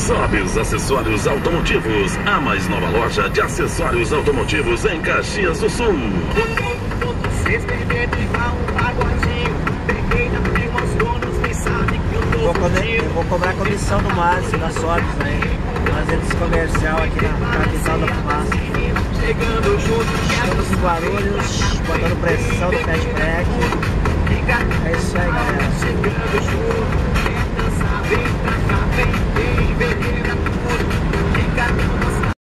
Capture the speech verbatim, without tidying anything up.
Sobes Acessórios Automotivos, a mais nova loja de acessórios automotivos em Caxias do Sul. Vou, comer, eu vou cobrar a comissão do Márcio, da Sobes, né? Fazendo esse comercial aqui na capital da fumaça. Estamos em Guarulhos, botando pressão no cashback. É isso aí, galera.